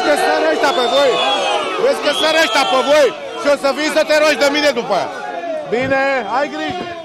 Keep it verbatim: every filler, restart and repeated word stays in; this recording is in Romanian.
că sără ăștia pe voi. Vezi că sără ăștia pe voi și o să vii să te rogi de mine după aia. Bine, ai grijă.